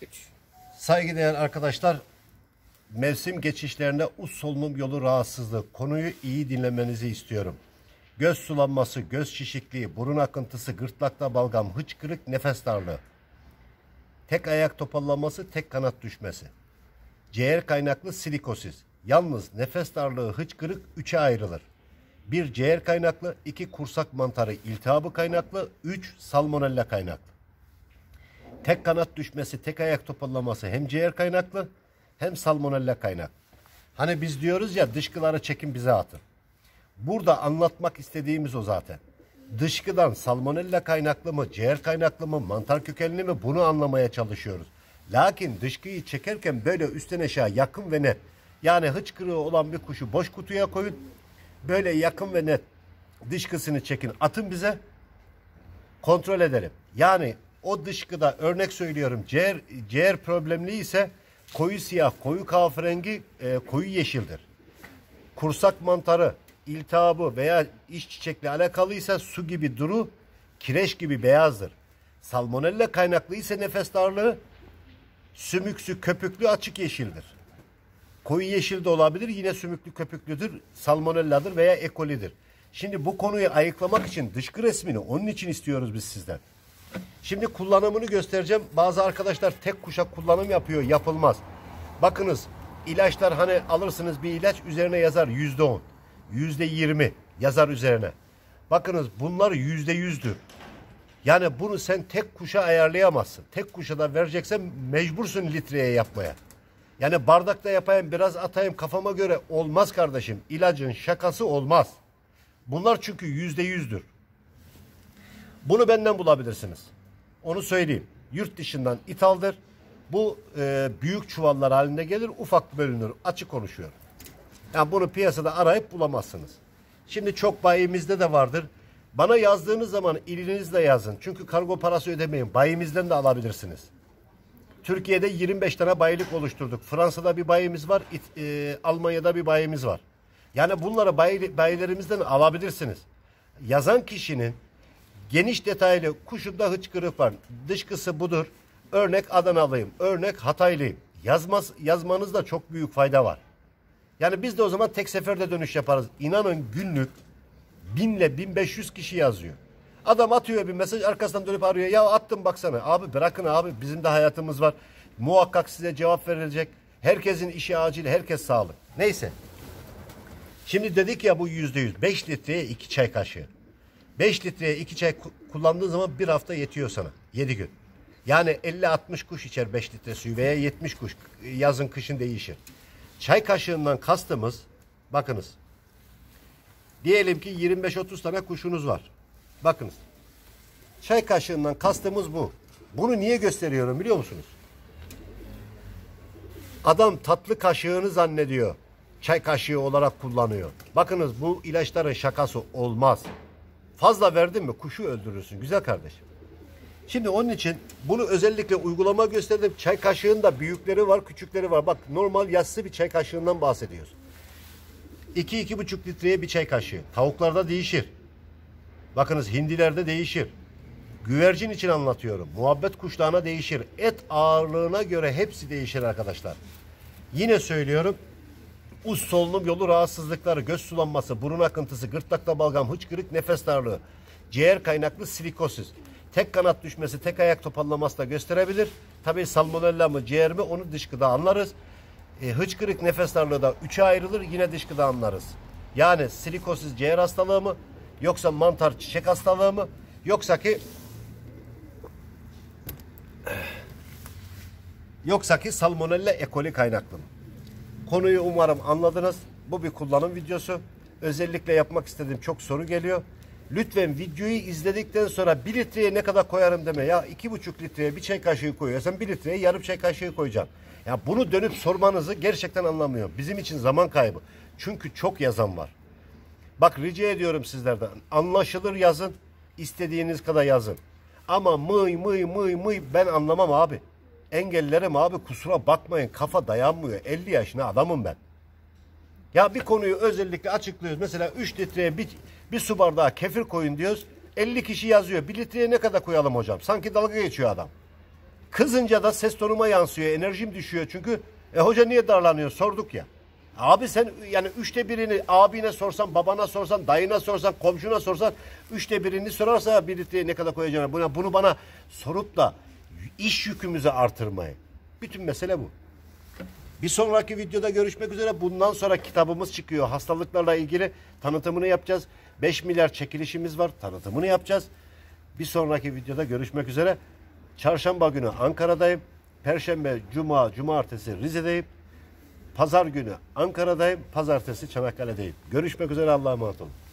3. Saygıdeğer arkadaşlar, mevsim geçişlerinde uz solunum yolu rahatsızlığı konuyu iyi dinlemenizi istiyorum. Göz sulanması, göz şişikliği, burun akıntısı, gırtlakta balgam, hıçkırık, nefes darlığı. Tek ayak toparlanması, tek kanat düşmesi. Ciğer kaynaklı silikosis. Yalnız nefes darlığı, hıçkırık 3'e ayrılır. 1 ciğer kaynaklı, 2 kursak mantarı iltihabı kaynaklı, 3 salmonella kaynaklı. Tek kanat düşmesi, tek ayak toparlaması hem ciğer kaynaklı hem salmonella kaynaklı. Hani biz diyoruz ya, dışkıları çekin bize atın. Burada anlatmak istediğimiz o zaten. Dışkıdan salmonella kaynaklı mı, ciğer kaynaklı mı, mantar kökenli mi, bunu anlamaya çalışıyoruz. Lakin dışkıyı çekerken böyle üstten aşağı yakın ve net. Yani hıçkırığı olan bir kuşu boş kutuya koyun. Böyle yakın ve net dışkısını çekin, atın bize. Kontrol edelim. Yani o dışkıda, örnek söylüyorum, ciğer problemli ise koyu siyah, koyu kahverengi, koyu yeşildir. Kursak mantarı, iltihabı veya iç çiçekle alakalıysa su gibi duru, kireç gibi beyazdır. Salmonella kaynaklı ise nefes darlığı sümüksü, köpüklü, açık yeşildir. Koyu yeşil de olabilir, yine sümüklü, köpüklüdür, salmonelladır veya E. coli'dir. Şimdi bu konuyu ayıklamak için dışkı resmini onun için istiyoruz biz sizden. Şimdi kullanımını göstereceğim. Bazı arkadaşlar tek kuşak kullanım yapıyor. Yapılmaz. Bakınız, ilaçlar, hani alırsınız bir ilaç, üzerine yazar %10, %20 yazar üzerine. Bakınız, bunlar %100'dür. Yani bunu sen tek kuşa ayarlayamazsın. Tek kuşa da vereceksen mecbursun litreye yapmaya. Yani bardakta yapayım, biraz atayım kafama göre olmaz kardeşim. İlacın şakası olmaz. Bunlar çünkü %100'dür. Bunu benden bulabilirsiniz. Onu söyleyeyim. Yurt dışından ithaldır. Bu büyük çuvallar halinde gelir, ufak bölünür. Açık konuşuyorum. Yani bunu piyasada arayıp bulamazsınız. Şimdi çok bayimizde de vardır. Bana yazdığınız zaman ilinizle yazın. Çünkü kargo parası ödemeyin. Bayimizden de alabilirsiniz. Türkiye'de 25 tane bayilik oluşturduk. Fransa'da bir bayimiz var. Almanya'da bir bayimiz var. Yani bunları bayilerimizden alabilirsiniz. Yazan kişinin geniş detaylı, kuşumda hıçkırık var, dışkısı budur, örnek Adanalıyım, örnek Hataylıyım, yazmanızda çok büyük fayda var. Yani biz de o zaman tek seferde dönüş yaparız. İnanın günlük 1000 ile 1500 kişi yazıyor. Adam atıyor bir mesaj, arkasından dönüp arıyor. Ya attım baksana. Abi bırakın abi, bizim de hayatımız var. Muhakkak size cevap verilecek. Herkesin işi acil, herkes sağlık. Neyse. Şimdi dedik ya, bu %100. 5 litreye 2 çay kaşığı. 5 litreye 2 çay kullandığın zaman bir hafta yetiyor sana. 7 gün. Yani 50-60 kuş içer 5 litre suyu veya 70 kuş. Yazın kışın değişir. Çay kaşığından kastımız, bakınız. Diyelim ki 25-30 tane kuşunuz var. Bakınız. Çay kaşığından kastımız bu. Bunu niye gösteriyorum biliyor musunuz? Adam tatlı kaşığını zannediyor. Çay kaşığı olarak kullanıyor. Bakınız, bu ilaçların şakası olmaz. Fazla verdin mi kuşu öldürürsün güzel kardeşim. Şimdi onun için bunu özellikle uygulama gösterdim. Çay kaşığında büyükleri var, küçükleri var. Bak, normal yassı bir çay kaşığından bahsediyoruz. 2-2,5 litreye bir çay kaşığı. Tavuklarda değişir. Bakınız, hindilerde değişir. Güvercin için anlatıyorum. Muhabbet kuşlarına değişir. Et ağırlığına göre hepsi değişir arkadaşlar. Yine söylüyorum. Uz solunum yolu rahatsızlıkları, göz sulanması, burun akıntısı, gırtlakta balgam, hıçkırık, nefes darlığı, ciğer kaynaklı silikosis, tek kanat düşmesi, tek ayak toparlaması da gösterebilir. Tabii salmonella mı, ciğer mi, onu dışkıda anlarız. Hıçkırık, nefes darlığı da 3'e ayrılır, yine dışkıda anlarız. Yani silikosis ciğer hastalığı mı, yoksa mantar çiçek hastalığı mı, yoksa ki salmonella E. coli kaynaklı mı? Konuyu umarım anladınız. Bu bir kullanım videosu. Özellikle yapmak istediğim çok soru geliyor. Lütfen videoyu izledikten sonra 1 litreye ne kadar koyarım deme. Ya 2,5 litreye bir çay kaşığı koyuyorsan 1 litreye yarım çay kaşığı koyacağım. Ya bunu dönüp sormanızı gerçekten anlamıyorum. Bizim için zaman kaybı. Çünkü çok yazan var. Bak, rica ediyorum sizlerden. Anlaşılır yazın. İstediğiniz kadar yazın. Ama mıy ben anlamam abi. Engellerim abi, kusura bakmayın, kafa dayanmıyor. 50 yaşında adamım ben. Ya bir konuyu özellikle açıklıyoruz. Mesela 3 litreye bir su bardağı kefir koyun diyoruz. 50 kişi yazıyor. 1 litreye ne kadar koyalım hocam? Sanki dalga geçiyor adam. Kızınca da ses tonuma yansıyor, enerjim düşüyor. Çünkü hoca niye darlanıyor sorduk ya. Abi sen yani 1/3'ünü abine sorsan, babana sorsan, dayına sorsan, komşuna sorsan 1/3'ünü sorarsa birlikte ne kadar koyacağını bunu bana sorup da iş yükümüzü artırmayın. Bütün mesele bu. Bir sonraki videoda görüşmek üzere. Bundan sonra kitabımız çıkıyor. Hastalıklarla ilgili tanıtımını yapacağız. 5 milyar çekilişimiz var. Tanıtımını yapacağız. Bir sonraki videoda görüşmek üzere. Çarşamba günü Ankara'dayım. Perşembe, Cuma, Cumartesi Rize'deyim. Pazar günü Ankara'dayım. Pazartesi Çanakkale'deyim. Görüşmek üzere. Allah'a emanet olun.